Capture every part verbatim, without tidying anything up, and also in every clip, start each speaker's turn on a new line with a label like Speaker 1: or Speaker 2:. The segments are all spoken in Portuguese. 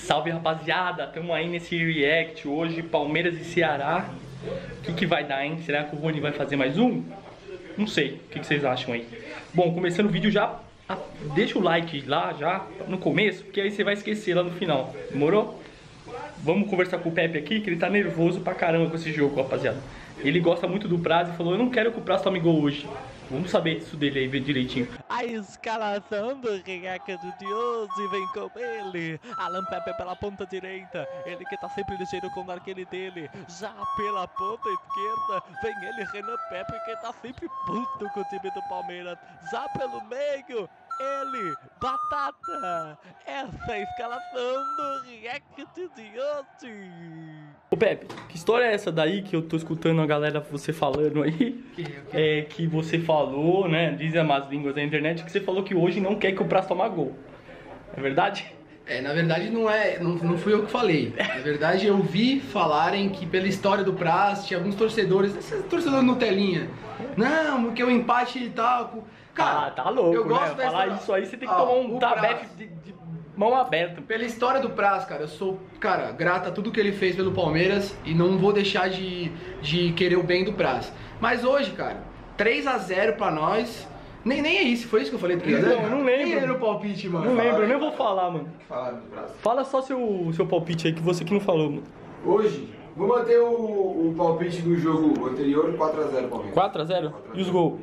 Speaker 1: Salve, rapaziada, estamos aí nesse react hoje, Palmeiras e Ceará. O que que vai dar, hein? Será que o Rony vai fazer mais um? Não sei, o que que vocês acham aí? Bom, começando o vídeo já, deixa o like lá já no começo, porque aí você vai esquecer lá no final, demorou? Vamos conversar com o Pepe aqui, que ele tá nervoso pra caramba com esse jogo, rapaziada. Ele gosta muito do Praz e falou, eu não quero que o Praz tome gol hoje. Vamos saber isso dele aí, ver direitinho.
Speaker 2: A escalação do react de hoje vem com ele, Alan Pepe pela ponta direita, ele que tá sempre ligeiro com o narguile dele. Já pela ponta esquerda vem ele, Renan Pepe, que tá sempre puto com o time do Palmeiras. Já pelo meio, ele, Batata. Essa é a escalação do react de hoje.
Speaker 1: Ô Pepe, que história é essa daí que eu tô escutando a galera, você falando aí? Que, que... É que você falou, né, dizem as más línguas da internet, que você falou que hoje não quer que o Praz tome gol. É verdade?
Speaker 3: É, na verdade não é, não, não fui eu que falei. Na verdade eu vi falarem que pela história do Praz, tinha alguns torcedores, esses torcedores Nutelinha. Não, porque o empate e tal... Cara,
Speaker 1: ah, tá louco,
Speaker 3: eu gosto
Speaker 1: né? Falar isso aí, você tem que
Speaker 3: ah,
Speaker 1: tomar um tabefe de, de mão aberta.
Speaker 3: Pela história do Praz, cara, eu sou, cara, grata a tudo que ele fez pelo Palmeiras e não vou deixar de, de querer o bem do Praz. Mas hoje, cara, três a zero pra nós, nem, nem é isso, foi isso que eu falei, três a zero?
Speaker 1: Não, não lembro.
Speaker 3: Nem era o palpite, mano.
Speaker 1: Não lembro, eu nem vou falar, mano.
Speaker 4: Fala do Praz.
Speaker 1: Fala só seu, seu palpite aí, que você que não falou, mano.
Speaker 4: Hoje, vou manter o, o palpite do jogo anterior, quatro a zero Palmeiras.
Speaker 1: quatro a zero? E os gols?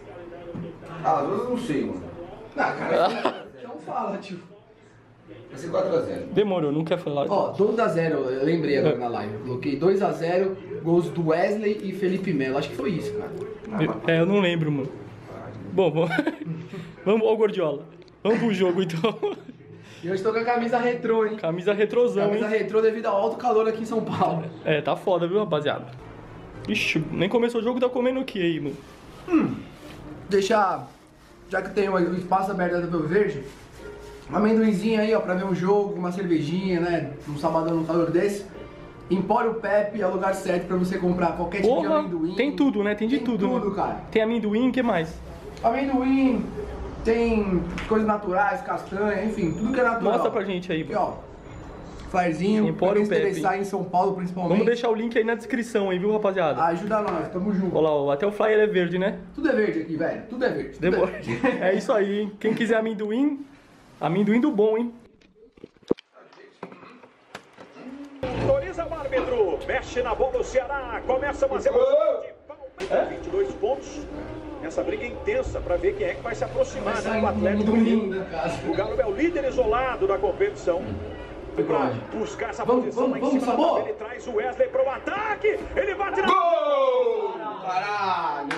Speaker 4: Ah, às vezes eu não sei, mano.
Speaker 3: Não, cara, não fala, tio.
Speaker 4: Vai ser quatro a zero.
Speaker 1: Demorou, não quer falar.
Speaker 3: Ó, dois a zero, eu lembrei agora na live. Eu coloquei dois a zero, gols do Wesley e Felipe Melo. Acho que foi isso, cara.
Speaker 1: Eu, é, eu não lembro, mano. Bom, vamos, vamos ao Gordiola. Vamos pro jogo, então.
Speaker 3: E eu estou com a camisa retrô, hein?
Speaker 1: Camisa retrosão,
Speaker 3: Camisa
Speaker 1: hein?
Speaker 3: retrô devido ao alto calor aqui em São Paulo.
Speaker 1: É, tá foda, viu, rapaziada? Ixi, nem começou o jogo, tá comendo o que aí, mano?
Speaker 3: Hum, deixar, já que tem o espaço aberto da Pelo Verde, um amendoinzinho aí, ó, pra ver um jogo, uma cervejinha, né? Um sabadão no calor desse. Empório Pepe é o lugar certo pra você comprar qualquer tipo
Speaker 1: Porra,
Speaker 3: de amendoim.
Speaker 1: tem tudo, né? Tem de
Speaker 3: tem
Speaker 1: tudo,
Speaker 3: tudo,
Speaker 1: né?
Speaker 3: cara.
Speaker 1: Tem amendoim, o que mais?
Speaker 3: Amendoim, tem coisas naturais, castanha, enfim, tudo que é natural.
Speaker 1: Mostra pra gente aí,
Speaker 3: Aqui,
Speaker 1: mano.
Speaker 3: ó. Flyerzinho,
Speaker 1: Empório
Speaker 3: pra quem se
Speaker 1: Pepe.
Speaker 3: interessar em São Paulo, principalmente.
Speaker 1: Vamos deixar o link aí na descrição aí, viu, rapaziada?
Speaker 3: Ajuda nós, tamo junto.
Speaker 1: Olha lá, ó, até o flyer é verde, né?
Speaker 3: Tudo é verde aqui, velho. Tudo é verde. Tudo
Speaker 1: Demora.
Speaker 3: é verde.
Speaker 1: É isso aí, hein? Quem quiser amendoim, amendoim do bom, hein?
Speaker 5: Autoriza o árbitro, mexe na bola o Ceará, começa uma emoção de Palmeiras, vinte e dois pontos. Essa briga é intensa para ver quem é que vai se aproximar, né, do Atlético Mineiro. O Galo é o líder isolado da competição. Para buscar essa
Speaker 3: Vamos,
Speaker 5: posição
Speaker 3: vamos,
Speaker 5: lá em
Speaker 3: vamos,
Speaker 5: cima,
Speaker 3: Sabor!
Speaker 5: ele traz o Wesley para o ataque, ele bate na...
Speaker 4: Gol! Caralho,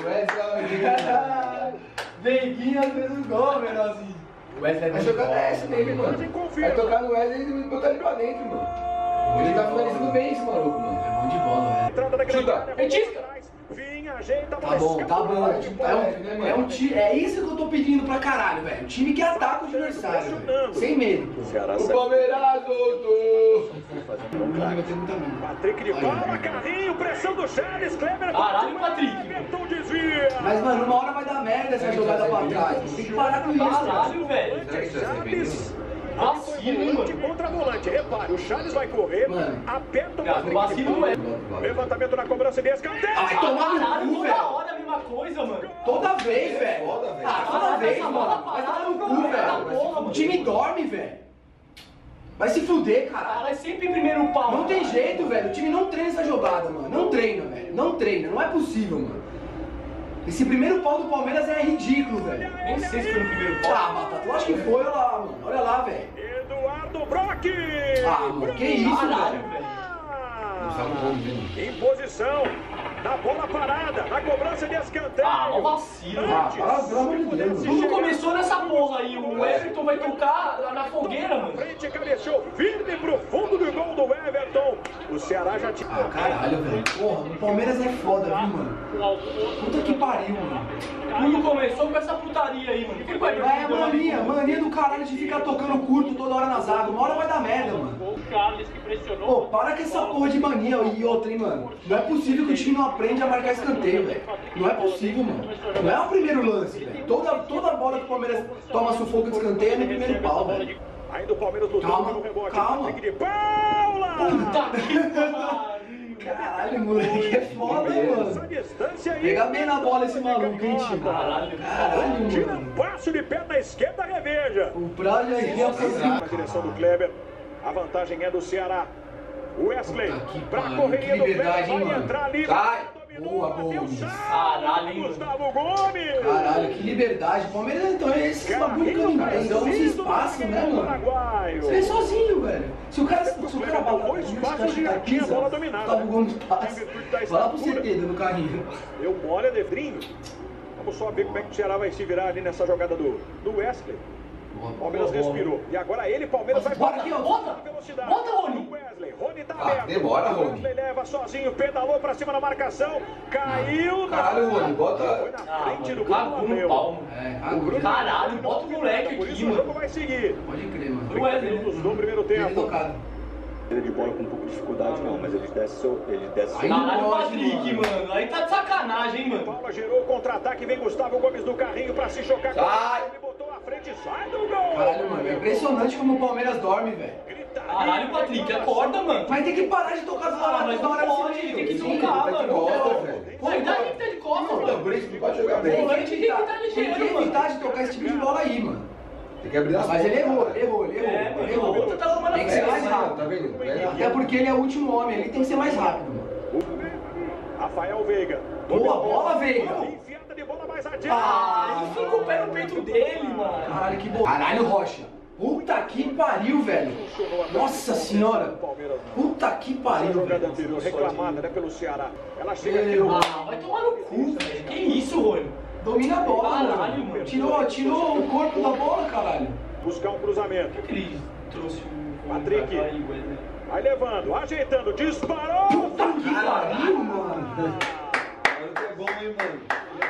Speaker 4: Wesley!
Speaker 3: Veiguinha fez um gol, menorzinho. O Wesley vai jogar dessa nele, mano. Vai tocar no Wesley e botar ele pra dentro, mano. Ele tá finalizando bem esse maluco, mano. É bom de bola, velho.
Speaker 5: Entrada da grande
Speaker 4: Chuta.
Speaker 5: área,
Speaker 3: Petisca.
Speaker 5: Vinha, ajeita,
Speaker 3: Tá bom, tá bom. É, um, é, um ti, é isso que eu tô pedindo pra caralho, velho. Time que ataca o adversário, velho. Sem medo, pô.
Speaker 4: O Palmeiras voltou!
Speaker 5: Patrick de bola, carrinho, pressão do Charles, Kleber.
Speaker 1: Caralho, Patrick.
Speaker 5: Everton desvia.
Speaker 3: Mas, mano, uma hora vai dar merda essa jogada pra trás. Tem que parar com isso, cara.
Speaker 1: Caralho, velho.
Speaker 5: Charles.
Speaker 1: Vacilo, hein,
Speaker 5: Volante
Speaker 1: mano?
Speaker 5: contra volante. Repare, o Charles vai correr,
Speaker 3: Mano.
Speaker 5: aperta o
Speaker 1: Cara,
Speaker 5: Patrick de
Speaker 1: vacilo
Speaker 5: bola.
Speaker 1: é.
Speaker 5: Levantamento na cobrança de escanteio.
Speaker 3: Ah, vai tomar no
Speaker 1: Caralho,
Speaker 3: cu,
Speaker 1: toda
Speaker 3: velho.
Speaker 1: hora a mesma coisa, mano.
Speaker 3: Toda vez, velho.
Speaker 4: Foda, velho.
Speaker 3: Ah, toda
Speaker 1: Caralho,
Speaker 3: vez,
Speaker 1: essa bola
Speaker 3: mano. Vai
Speaker 1: parada
Speaker 3: tomar no
Speaker 1: não
Speaker 3: cu,
Speaker 1: vai dar
Speaker 3: velho.
Speaker 1: porra,
Speaker 3: O
Speaker 1: mano.
Speaker 3: time dorme, velho. Vai se fuder, caralho.
Speaker 1: Cara, é sempre primeiro pau.
Speaker 3: Não tem
Speaker 1: cara.
Speaker 3: jeito, velho. O time não treina essa jogada, mano. Não treina, velho. Não treina. Não é possível, mano. Esse primeiro pau do Palmeiras é ridículo, velho.
Speaker 1: Nem sei se foi no primeiro pau.
Speaker 3: Ah, Batata, eu acho que foi. Olha lá, mano. Olha lá, velho.
Speaker 5: Eduardo Brock.
Speaker 3: Ah, mano, que isso,
Speaker 1: Caralho,
Speaker 3: velho.
Speaker 1: velho.
Speaker 5: Em posição, na bola parada, na cobrança de escanteio.
Speaker 1: Ah, ó vacilo.
Speaker 3: Ah, para, pelo amor de Deus.
Speaker 1: Tudo começou nessa porra aí. O Everton vai tocar lá na fogueira, mano.
Speaker 5: Frente, cabeceou firme pro fundo do gol do Everton. O Ceará já tinha...
Speaker 3: Ah, caralho, velho. Porra, o Palmeiras é foda, viu, mano? Puta que pariu, mano.
Speaker 1: Tudo começou com essa putaria aí, mano. Que vai
Speaker 3: É mania, mania do caralho de ficar tocando curto toda hora na zaga. Uma hora vai dar merda, mano.
Speaker 6: O Charles que pressionou.
Speaker 3: Pô, para com essa porra de mania e outra, hein, mano. Não é possível que o time não aprende a marcar escanteio, velho. Não é possível, mano. Não é o primeiro lance, velho. Toda, toda bola que o Palmeiras toma sufoco de escanteio é no primeiro pau, velho.
Speaker 5: Ainda o Palmeiras lutando
Speaker 3: Calma,
Speaker 5: pelo rebote.
Speaker 3: calma.
Speaker 5: Patrick de Paula!
Speaker 1: Puta que pariu!
Speaker 3: Caralho, moleque, é foda, mano.
Speaker 5: Essa distância aí.
Speaker 3: Pega bem na bola esse maluco, hein, tio?
Speaker 1: Caralho,
Speaker 3: Caralho,
Speaker 5: Tira
Speaker 3: mano.
Speaker 5: um passo de perna esquerda, reveja.
Speaker 3: O Prado já ia
Speaker 5: Na direção do Kleber. A vantagem é do Ceará. Wesley,
Speaker 3: Puta que
Speaker 5: pra
Speaker 3: pariu,
Speaker 5: correria
Speaker 3: que
Speaker 5: do Kleber,
Speaker 3: liberdade, hein,
Speaker 5: vai
Speaker 3: mano.
Speaker 5: entrar ali.
Speaker 4: Sai.
Speaker 5: Dominou,
Speaker 3: Boa,
Speaker 5: bateu
Speaker 3: Gomes.
Speaker 5: salto,
Speaker 1: Caralho, hein, mano.
Speaker 5: Gustavo Gomes.
Speaker 3: Caralho, que liberdade. O Palmeiras então é esse bagulho que eu não entendo. Dá uns espaços, né, mano? Você vem sozinho, velho. Se o cara, se o cara bater
Speaker 5: Dois passos de aqui, a bola dominada.
Speaker 3: Gustavo Gomes passa. Vai lá pro C T, dando carrinho.
Speaker 5: Deu mole, Devrinho. Vamos só ver como é que o Ceará vai se virar ali nessa jogada do, do Wesley. Palmeiras respirou. E agora ele, Palmeiras, vai
Speaker 3: Bota aqui, ó.
Speaker 5: bota velocidade.
Speaker 1: Bota, Rony.
Speaker 5: Wesley, Rony tá
Speaker 4: Ah,
Speaker 5: aberto.
Speaker 4: demora, Rony.
Speaker 5: Wesley leva sozinho, pedalou pra cima da marcação. Caiu. na-
Speaker 4: Caralho, Rony, bota.
Speaker 5: Foi na
Speaker 1: Ah,
Speaker 5: frente do
Speaker 1: mano, cagou
Speaker 5: gol,
Speaker 1: no
Speaker 5: meu.
Speaker 1: palmo.
Speaker 3: É,
Speaker 5: O Bruno
Speaker 1: Caralho,
Speaker 5: não
Speaker 1: bota o
Speaker 5: tem
Speaker 1: moleque
Speaker 5: nada, por
Speaker 1: aqui,
Speaker 5: isso o
Speaker 1: mano.
Speaker 5: jogo vai seguir.
Speaker 3: Pode crer, mano.
Speaker 1: O Wesley.
Speaker 5: Minutos do primeiro
Speaker 3: Ele
Speaker 5: tempo.
Speaker 3: tocado.
Speaker 6: Ele de bola com um pouco de dificuldade, não, mas ele desce seu. Ele desce seu.
Speaker 3: Aí
Speaker 1: Caralho,
Speaker 3: não pode,
Speaker 1: Patrick,
Speaker 3: mano.
Speaker 1: mano. Aí tá de sacanagem, hein, mano.
Speaker 5: Paula gerou o contra-ataque, vem Gustavo Gomes do carrinho pra se chocar. com
Speaker 4: Sai.
Speaker 5: ele, botou à frente, sai do gol.
Speaker 3: Caralho, mano. É impressionante como o Palmeiras dorme, velho.
Speaker 5: Gritaria,
Speaker 1: Caralho, Patrick, acorda, mano.
Speaker 3: Mas tem que parar de tocar toda
Speaker 1: Ah,
Speaker 3: hora.
Speaker 1: mas
Speaker 3: toda hora
Speaker 1: não
Speaker 3: nesse
Speaker 1: pode,
Speaker 3: vídeo.
Speaker 1: tem que
Speaker 3: Sim,
Speaker 1: tocar,
Speaker 3: tá de
Speaker 1: mano.
Speaker 3: costa,
Speaker 4: velho.
Speaker 1: Pô, e daí que tá de costa,
Speaker 4: Não,
Speaker 1: mano.
Speaker 4: por isso não pode jogar
Speaker 3: Tem
Speaker 4: bem.
Speaker 1: Volante tem que estar
Speaker 3: Tem que
Speaker 1: ligeiro, mano.
Speaker 3: evitar de tocar esse tipo de bola aí, mano.
Speaker 4: Tem que abrir as
Speaker 3: Mas ele
Speaker 4: portas,
Speaker 3: errou,
Speaker 4: cara.
Speaker 3: ele errou, ele errou.
Speaker 1: É, mano,
Speaker 3: ele errou.
Speaker 1: o outro tá tomando
Speaker 3: Tem que ser
Speaker 1: a
Speaker 3: mais
Speaker 1: frente,
Speaker 3: rápido.
Speaker 4: Tá vendo? Vai lá.
Speaker 3: Até porque ele é o último homem, ele tem que ser mais rápido, mano.
Speaker 5: Rafael Veiga.
Speaker 3: Boa bola, Veiga.
Speaker 5: Enfiada de bola mais adiante.
Speaker 3: Ah,
Speaker 1: Ele fica o pé no peito dele, mano.
Speaker 3: Caralho, que boa. Caralho, Rocha. Puta que pariu, velho. Nossa senhora. Puta que
Speaker 5: A
Speaker 3: pariu,
Speaker 5: jogada
Speaker 3: velho.
Speaker 5: anterior reclamada, né, pelo Ceará. Ela chega aqui.
Speaker 3: Meu.
Speaker 1: Ah, vai tomar no cu, velho. Que isso, Rony?
Speaker 3: Domina a bola,
Speaker 1: Caralho,
Speaker 3: mano.
Speaker 1: mano.
Speaker 3: Tirou, tirou o corpo da bola, caralho.
Speaker 5: Buscar um cruzamento.
Speaker 1: Por que ele trouxe o
Speaker 5: Patrick.
Speaker 1: pra cá aí, Wesley?
Speaker 5: Vai levando, ajeitando, disparou.
Speaker 3: Puta que pariu, mano.
Speaker 4: É bom, hein, mano?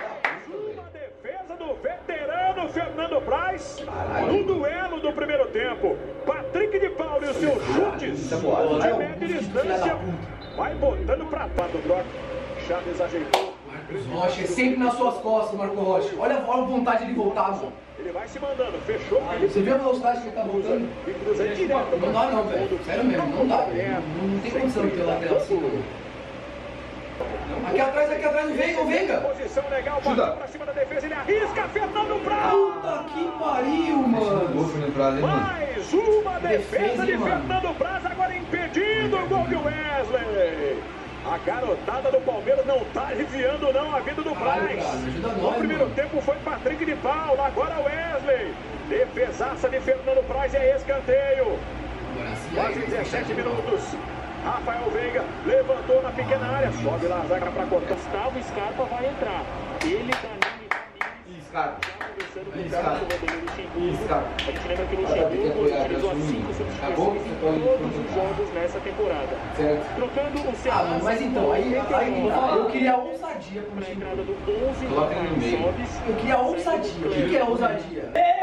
Speaker 5: Uma defesa do veterano Fernando Praz.
Speaker 4: Caralho.
Speaker 5: No duelo do primeiro tempo. Patrick de Paula e os seus chutes
Speaker 4: Tá boa.
Speaker 5: de média distância. Vai botando pra trás do Brock. Chaves ajeitou.
Speaker 3: Marcos Rocha, é sempre nas suas costas, Marcos Rocha. Olha a vontade de voltar, mano.
Speaker 5: Ele vai se mandando, fechou.
Speaker 3: Você viu a velocidade que ele tá voltando?
Speaker 5: E cruza direto.
Speaker 3: Não dá não, velho. Sério mesmo, não dá, velho. Não, não tem condição de ter lateral assim, mano. Aqui atrás, aqui atrás, o Veiga, o Veiga.
Speaker 5: Posição legal,
Speaker 4: Chuta.
Speaker 5: bateu pra cima da defesa, ele arrisca, Fernando Praz.
Speaker 3: Puta que pariu, mano.
Speaker 4: Gol no prazo, hein, mano?
Speaker 5: Mais uma defesa
Speaker 3: Defesa,
Speaker 5: de
Speaker 3: hein, mano?
Speaker 5: Fernando Praz, agora impedindo o gol de Wesley. A garotada do Palmeiras não tá aliviando não a vida do
Speaker 3: Caralho,
Speaker 5: Praz.
Speaker 3: cara, ajuda
Speaker 5: No
Speaker 3: nós,
Speaker 5: primeiro
Speaker 3: mano.
Speaker 5: tempo foi Patrick de Paula, agora Wesley. Defesaça de Fernando Praz, é escanteio.
Speaker 3: Agora sim,
Speaker 5: Quase
Speaker 3: aí,
Speaker 5: dezessete minutos. Rafael Veiga levantou na pequena área, sobe lá a zaga pra cortar.
Speaker 7: Gustavo Scarpa vai entrar. Ele, Danilo e
Speaker 4: Ih, cara.
Speaker 7: conversando com
Speaker 4: Ih,
Speaker 7: o cara
Speaker 4: cara.
Speaker 7: do Vanderlei Luxemburgo.
Speaker 4: Ih, cara.
Speaker 7: A gente lembra que o
Speaker 4: Ah, tem que
Speaker 7: Luxemburgo
Speaker 4: apoiar,
Speaker 7: utilizou
Speaker 4: tá
Speaker 7: as cinco
Speaker 4: sumindo. Acabou,
Speaker 7: substituições em
Speaker 4: você pode
Speaker 7: todos os
Speaker 4: contar.
Speaker 7: jogos nessa temporada.
Speaker 4: Certo.
Speaker 7: Trocando o
Speaker 3: Ah,
Speaker 7: Ceará.
Speaker 3: mano, mas então, aí, aí eu queria ousadia pro
Speaker 7: Na
Speaker 3: time.
Speaker 7: entrada do onze,
Speaker 4: Coloca ele no meio.
Speaker 7: Sobis.
Speaker 3: Eu queria ousadia. O que que é ousadia?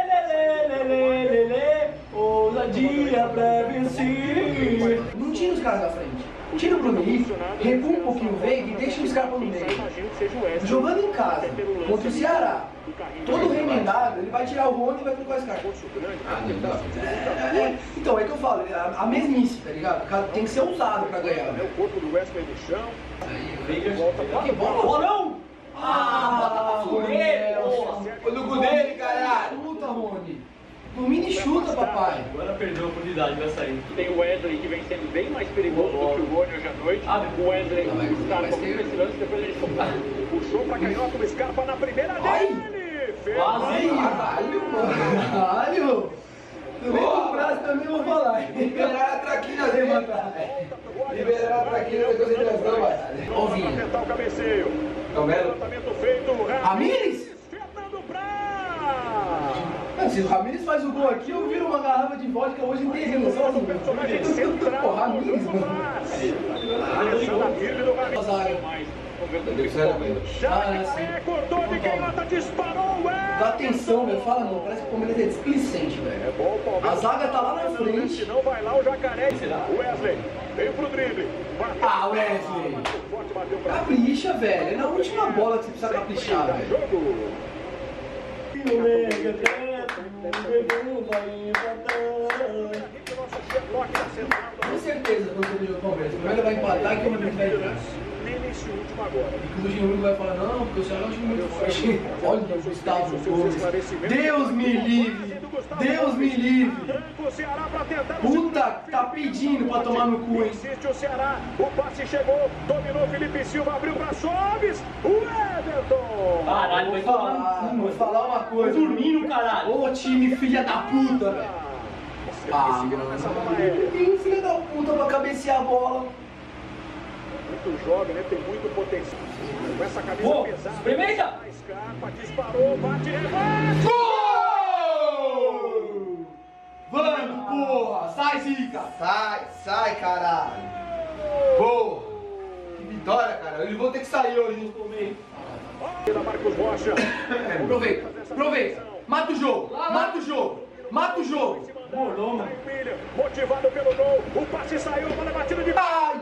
Speaker 1: Ousadia pra vencer.
Speaker 3: Não tira os caras da frente. Tira o Bruno Henrique, recua um pouquinho o Veiga e deixa os caras no
Speaker 7: Só
Speaker 3: meio.
Speaker 7: imagino que seja o Wesley.
Speaker 3: Jogando em casa, contra o Ceará, todo remendado, ele vai tirar o Rony e vai colocar esse cara.
Speaker 4: Ah, não dá.
Speaker 3: É, é, então, é que eu falo, a, a mesmice, tá ligado? O cara tem que ser ousado pra ganhar,
Speaker 5: É o
Speaker 3: velho.
Speaker 5: corpo do Wesley no chão.
Speaker 1: Volta pra que bola, não! Ah, bota pra fuder, porra!
Speaker 4: Foi no cu dele, caralho.
Speaker 3: Chuta, Rony. Domina e chuta, papai.
Speaker 1: Agora perdeu a oportunidade, vai sair.
Speaker 7: Tem o Wesley que vem sendo bem mais perigoso do que o Rony hoje à noite.
Speaker 1: Abre.
Speaker 7: O Wesley,
Speaker 3: Não, vai-
Speaker 7: o Scarpa,
Speaker 3: vai ser-
Speaker 7: muito esse lance, depois ele soltar.
Speaker 5: Puxou pra canhota o Scarpa na primeira
Speaker 3: Ai.
Speaker 5: dele.
Speaker 1: Quase.
Speaker 3: Ai, caralho, mano. Caralho. No meio do braço também eu vou falar.
Speaker 4: Liberaram a traquina dele, mano. Liberaram a traquina da concentração, vai.
Speaker 3: Ó o
Speaker 5: Pra
Speaker 3: Vinha.
Speaker 5: tentar o cabeceio.
Speaker 4: Então, Melo.
Speaker 5: Levantamento feito.
Speaker 3: Ramires?
Speaker 5: Fernando Praz.
Speaker 3: Mano, se o Ramires faz o gol aqui, eu viro uma garrafa de vodka hoje inteira. Só assim.
Speaker 5: Personagem
Speaker 3: Pô,
Speaker 5: central.
Speaker 3: Ramires,
Speaker 5: Fernando
Speaker 3: mano.
Speaker 5: Praz. Alessandra Firme do Ramires.
Speaker 3: Zaga. Ah, sim.
Speaker 5: É, cortou de canhota, disparou.
Speaker 3: Dá atenção, velho. Fala não, parece que o Palmeiras é displicente,
Speaker 5: É
Speaker 3: velho.
Speaker 5: bom o Palmeiras.
Speaker 3: A zaga tá lá na frente.
Speaker 5: Se não vai lá o Jacaré. O Wesley veio pro drible. Bateu.
Speaker 3: Ah, Wesley.
Speaker 5: Bateu forte, bateu pra
Speaker 3: Capricha, velho. É na última bola que você precisa caprichar, velho.
Speaker 5: Jogo.
Speaker 3: Com certeza, quando você jogar o Palmeiras. Primeiro vai empatar que o Palmeiras vai entrar.
Speaker 5: Nesse último agora.
Speaker 3: E que o Luxemburgo vai falar, não, porque o Ceará é um time muito forte. Olha o Gustavo Gomes. Deus me livre. Deus me livre. Puta, tá pedindo pra tomar no cu, hein?
Speaker 5: Insiste o Ceará. O passe chegou. Dominou Felipe Silva. Abriu pra Sobis. O Everton.
Speaker 1: Caralho, vai
Speaker 3: falar, vou falar uma coisa.
Speaker 1: Tô dormindo, caralho.
Speaker 3: Ô time filha da puta, velho. Ah, mano. Tem um filho da puta pra cabecear a bola.
Speaker 5: Muito jovem, né? Tem muito potencial. Com essa camisa
Speaker 1: Pô,
Speaker 5: pesada.
Speaker 1: experimenta!
Speaker 5: Escapa, disparou, bate, rebate!
Speaker 3: Gol! Vamos, porra! Sai, Zica!
Speaker 4: Sai, sai, caralho. Boa. Que vitória, cara. Eles vão ter que sair hoje.
Speaker 5: Pela Marcos Rocha.
Speaker 3: Aproveita, aproveita. Mata o jogo, mata o jogo, mata o jogo.
Speaker 5: Motivado pelo gol. O passe saiu, a bola batida de...
Speaker 3: Ai!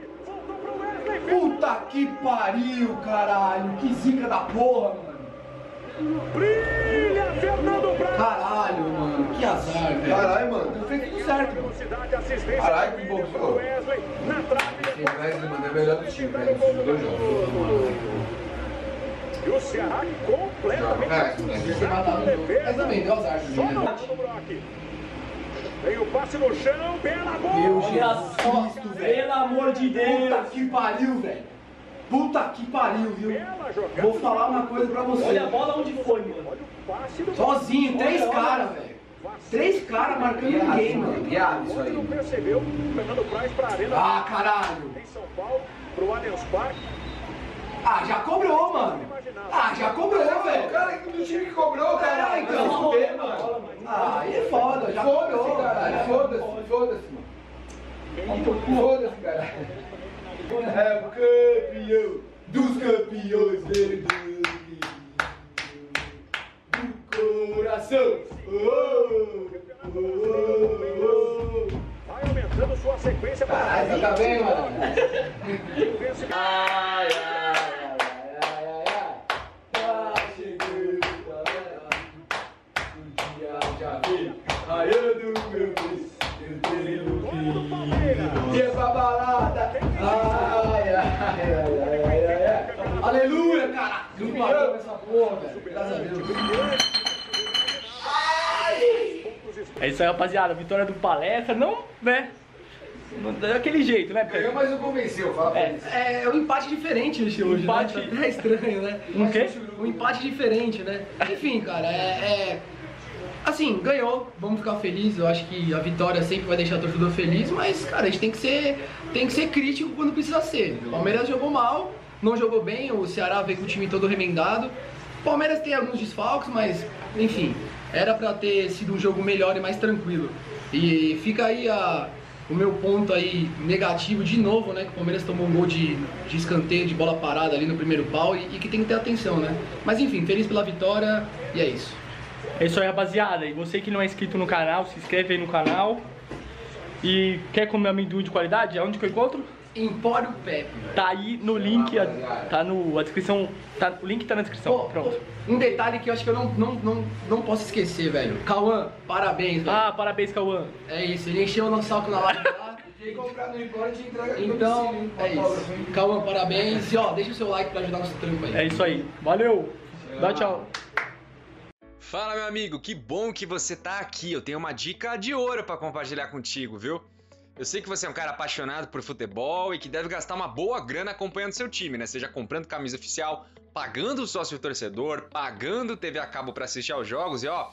Speaker 3: Puta que pariu, caralho! Que zica da porra, mano!
Speaker 5: Brilha, Fernando Praz!
Speaker 3: Caralho, mano! Que azar, velho!
Speaker 4: Caralho, mano.
Speaker 3: Eu fiz tudo certo, mano!
Speaker 5: Velocidade, assistência.
Speaker 4: Caralho, que bom que foi.
Speaker 5: Wesley, na trave.
Speaker 4: O Wesley, mano, é melhor do time, velho. Os dois jogos.
Speaker 5: E o Ceará completamente...
Speaker 3: É, mas também deu azar,
Speaker 5: Só
Speaker 3: né?
Speaker 5: no Brock. Tem o passe no chão, bela bola!
Speaker 3: Meu
Speaker 1: Olha só,
Speaker 3: Cristo, velho!
Speaker 1: pelo amor de Deus.
Speaker 3: Puta que pariu, velho! Puta que pariu, viu?
Speaker 5: Bela jogada.
Speaker 3: Vou falar uma coisa pra você.
Speaker 1: Olha a bola onde foi, mano.
Speaker 5: Olha o passe do...
Speaker 3: Sozinho, três
Speaker 1: Olha, olha.
Speaker 3: caras, velho! Três caras marcando ninguém, mano!
Speaker 4: Viado isso
Speaker 5: Ele não
Speaker 4: aí.
Speaker 5: percebeu. Fernando Praz pra Arena.
Speaker 3: Ah, caralho!
Speaker 5: Em São Paulo, pro Allianz Parque.
Speaker 3: Ah, já cobrou, mano! Ah, já cobrou,
Speaker 4: O
Speaker 3: velho!
Speaker 4: cara do time que cobrou,
Speaker 3: Ah,
Speaker 4: cara.
Speaker 3: então,
Speaker 4: Vai se fuder, mano.
Speaker 3: Ah, aí é foda, já cobrou,
Speaker 4: Foda-se, caralho.
Speaker 3: cara!
Speaker 4: Foda-se, foda-se, mano. Foda-se, caralho. É o campeão dos campeões verdes do coração. Oh, oh, oh, oh.
Speaker 5: Vai aumentando sua sequência para
Speaker 3: Caralho, tá bem, mano?
Speaker 4: Ai, ai, ai, ai, ai, ai. Tá chegando, o dia já veio, raiando meu mês, eu tenho que ir pra balada. Ai, ai, ai, ai, ai, ai, ai.
Speaker 3: Aleluia, cara! Não parou essa porra, velho. Graças a Deus.
Speaker 1: É isso aí, rapaziada. Vitória do Palestra. Não, né? Não, daquele jeito, né?
Speaker 4: Ganhou, mas não convenceu, fala pra
Speaker 1: É.
Speaker 4: eles.
Speaker 3: É, é um empate diferente hoje, hoje
Speaker 1: Empate-
Speaker 3: né? Tá até estranho, né?
Speaker 1: Um quê?
Speaker 3: Um empate diferente, né? Enfim, cara, é, é... Assim, ganhou, vamos ficar felizes. Eu acho que a vitória sempre vai deixar o torcedor feliz, mas, cara, a gente tem que ser, tem que ser crítico quando precisa ser. O Palmeiras jogou mal, não jogou bem, o Ceará veio com o time todo remendado. O Palmeiras tem alguns desfalques, mas, enfim, era pra ter sido um jogo melhor e mais tranquilo. E fica aí a... O meu ponto aí negativo de novo, né? Que o Palmeiras tomou um gol de, de escanteio, de bola parada ali no primeiro pau e, e que tem que ter atenção, né? Mas enfim, feliz pela vitória e é isso.
Speaker 1: É isso aí, rapaziada. E você que não é inscrito no canal, se inscreve aí no canal. E quer comer amendoim de qualidade? Aonde que eu encontro?
Speaker 3: Empório Pepe.
Speaker 1: Tá aí no link, a, tá no, a descrição, tá, o link tá na descrição,
Speaker 3: Pô,
Speaker 1: pronto.
Speaker 3: pô, um detalhe que eu acho que eu não, não, não, não posso esquecer, velho. Cauã, parabéns, velho.
Speaker 1: Ah, parabéns, Cauã.
Speaker 3: É isso, ele encheu o nosso saco na live lá.
Speaker 4: Quem comprar no Empório te entrega aqui no
Speaker 3: Então,
Speaker 4: domicílio, hein?
Speaker 3: é isso. Cauã, parabéns. E ó, deixa o seu like pra ajudar nosso trampo aí.
Speaker 1: É isso aí. Valeu. Dá tchau.
Speaker 8: Fala, meu amigo, que bom que você tá aqui. Eu tenho uma dica de ouro pra compartilhar contigo, viu? Eu sei que você é um cara apaixonado por futebol e que deve gastar uma boa grana acompanhando seu time, né? Seja comprando camisa oficial, pagando o sócio torcedor, pagando T V a cabo pra assistir aos jogos e ó...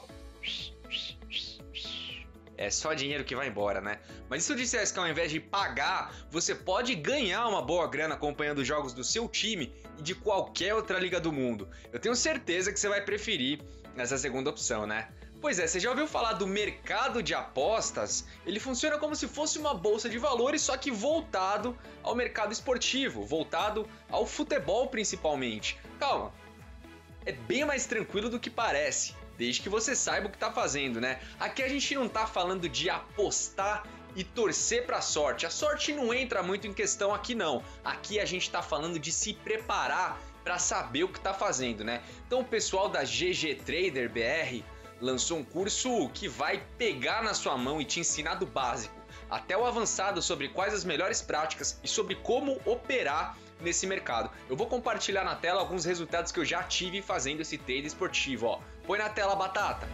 Speaker 8: É só dinheiro que vai embora, né? Mas e se eu dissesse que ao invés de pagar, você pode ganhar uma boa grana acompanhando os jogos do seu time e de qualquer outra liga do mundo? Eu tenho certeza que você vai preferir essa segunda opção, né? Pois é, você já ouviu falar do mercado de apostas? Ele funciona como se fosse uma bolsa de valores, só que voltado ao mercado esportivo, voltado ao futebol principalmente. Calma, é bem mais tranquilo do que parece, desde que você saiba o que tá fazendo, né? Aqui a gente não tá falando de apostar e torcer pra sorte. A sorte não entra muito em questão aqui não. Aqui a gente tá falando de se preparar para saber o que tá fazendo, né? Então o pessoal da G G Trader B R lançou um curso que vai pegar na sua mão e te ensinar do básico até o avançado sobre quais as melhores práticas e sobre como operar nesse mercado. Eu vou compartilhar na tela alguns resultados que eu já tive fazendo esse trade esportivo, ó. Põe na tela, Batata.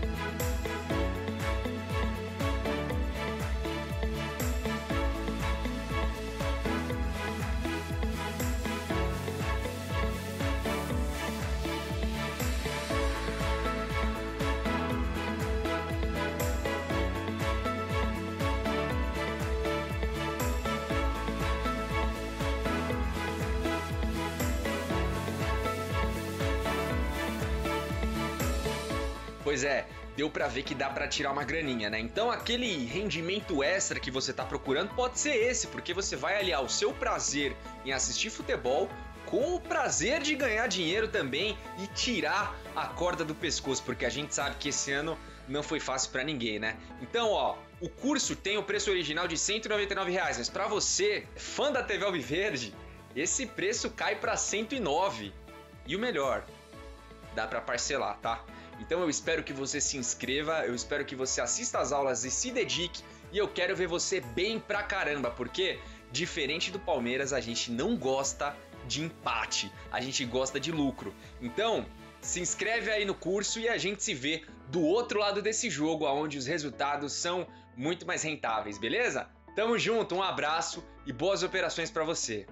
Speaker 8: Pois é, deu pra ver que dá pra tirar uma graninha, né? Então aquele rendimento extra que você tá procurando pode ser esse, porque você vai aliar o seu prazer em assistir futebol com o prazer de ganhar dinheiro também e tirar a corda do pescoço, porque a gente sabe que esse ano não foi fácil pra ninguém, né? Então, ó, o curso tem o preço original de cento e noventa e nove reais, mas pra você, fã da T V Alviverde, esse preço cai pra cento e nove. E o melhor, dá pra parcelar, tá? Então eu espero que você se inscreva, eu espero que você assista às aulas e se dedique, e eu quero ver você bem pra caramba, porque diferente do Palmeiras, a gente não gosta de empate, a gente gosta de lucro. Então, se inscreve aí no curso e a gente se vê do outro lado desse jogo, onde os resultados são muito mais rentáveis, beleza? Tamo junto, um abraço e boas operações pra você.